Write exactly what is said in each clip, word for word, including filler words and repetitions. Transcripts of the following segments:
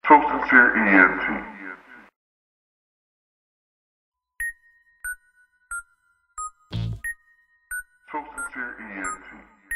So Sincere E N T. So Sincere E N T.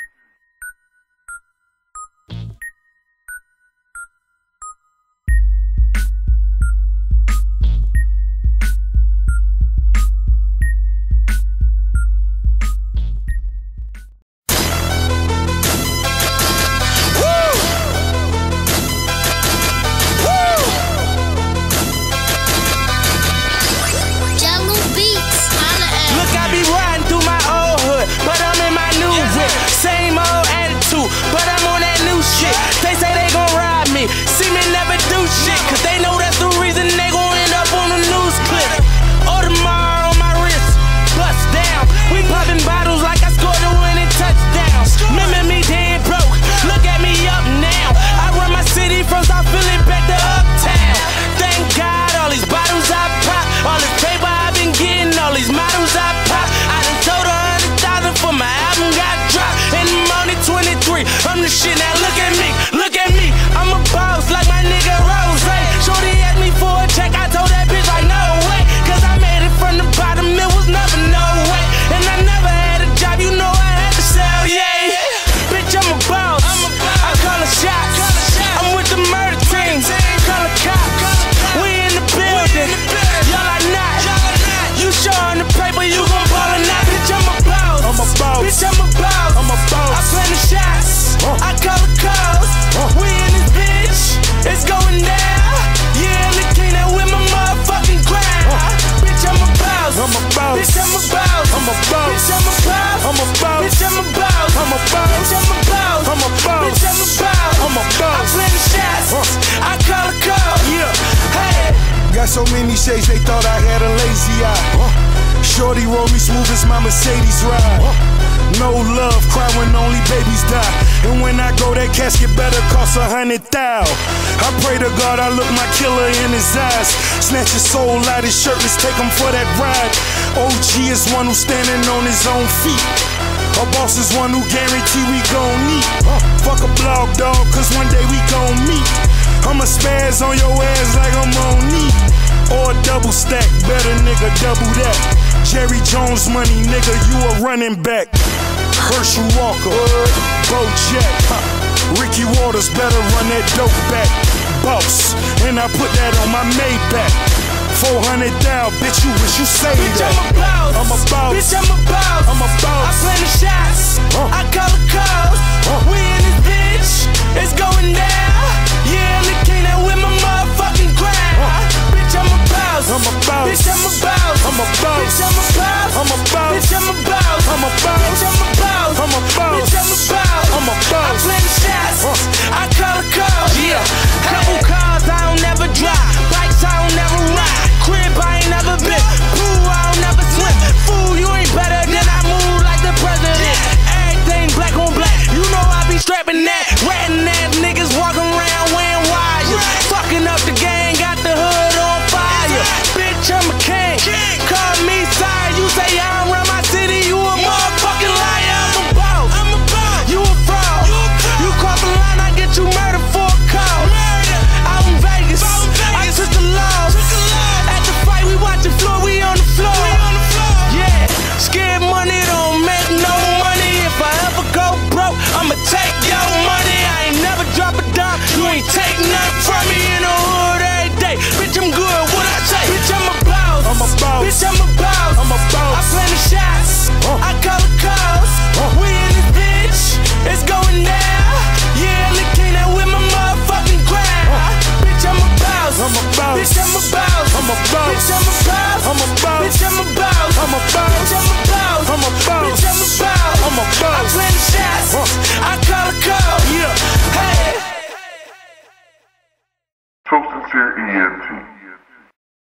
But I'm on that new shit. They say they gon' ride me, see me never do shit, cause they know that's the reason they gon' end up on the news clip. Audemars on my wrist, bust down. We poppin' bottles like I scored a winning touchdown. Remember me dead broke, look at me up now. I run my city from South Philly back to Uptown. Thank God all these bottles I pop, all this paper I've been getting, all these models I pop. I done sold a hundred thousand for my album got dropped. And I'm only twenty-three, I'm the shit, now look at me, look at me. I'm a boss like my nigga Rose. Shorty asked me for a check, I told that bitch like no way, cause I made it from the bottom, it was never no way. And I never had a job, you know I had to sell, yeah. Bitch, I'm a boss, I call a shot. I'm with the murder team, call a cop. We in the building, y'all are not. You showing the paper, you gon' ball or not. Bitch, I'm a boss, I'm a boss. Bitch, I'm a boss, I'm a boss. I plan the shots, I call the calls. We in this bitch, it's going down. Yeah, look king that with my motherfucking crown. Bitch, I'm a boss, I'm a boss. Bitch, I'm a boss, I'm a boss. Bitch, I'm a boss, I'm a boss. Bitch, I'm a boss, I'm a boss. Bitch, I'm a boss, I'm a boss. Bitch, I'm a boss, I'm a boss. I plan the shots, I call the calls. Yeah, hey. Got so many shades, they thought I had a lazy eye. Shorty roll me smooth as my Mercedes ride. No love, cry when only babies die. And when I go, that casket better cost a hundred thou. I pray to God I look my killer in his eyes. Snatch his soul out his shirt, let's take him for that ride. O G is one who's standing on his own feet. A boss is one who guarantee we gon' meet. Fuck a blog dog, cause one day we gon' meet. I'ma spaz on your ass like I'm on knee. Or a double stack, better nigga double that. Jerry Jones money, nigga, you a running back. Herschel Walker, Bo Jack, Ricky Waters, better run that dope back. Boss, and I put that on my Maybach. Four hundred thou, bitch, you wish you say Bitch, that. I'm a boss, I'm a boss. Bitch, I'm a boss, I'm a boss. I plan the shots, I call the calls. We in this bitch, it's going down. Yeah, look king that with my motherfucking crown. Bitch, I'm a boss, I'm a boss. Bitch, I'm a boss, I'm a boss. Bitch, I'm a boss, I'm a boss. Bitch, I'm a boss, I'm a boss. Bitch, I'm a boss, I'm a boss. Bitch, I'm a boss, I'm a boss. I plan the shots, I call the calls. Yeah, couple cars I don't never drive, bikes I don't never ride, crib I ain't never been, pool I don't never swim. Fool, you ain't better than I move like the president. Everything black on black, you know I be strapping that. Ratting ass niggas walking around wearing wires, fucking up the gang, got the hood on fire. Bitch, I'm a king, call me sire. You say I don't run my city, you a motherfucking liar. I'm a boss, you a fraud. You cross the line, I get you murdered for a cause. Out in Vegas, I took the loss. At the fight, we watching floor, we on the floor. Yeah, scared money don't make no money. If I ever go broke, I'ma take your money. I ain't never drop a dime, you ain't take nothing from me. In the hood every day, bitch, I'm good, what I say? Bitch, I'm a boss, I'm a boss. Bitch, I'm a boss, I'm a boss. I plan the shots, I call the calls. We in this bitch, it's going down. Yeah, look king that with my motherfucking crown. Bitch, I'm a boss, I'm a boss. Bitch, I'm a boss, I'm a boss. Bitch, I'm a boss, I'm a boss. Bitch, I'm a boss, I'm a boss. Bitch, I'm a boss, I'm a boss. Bitch, I'm a boss, I'm a boss. I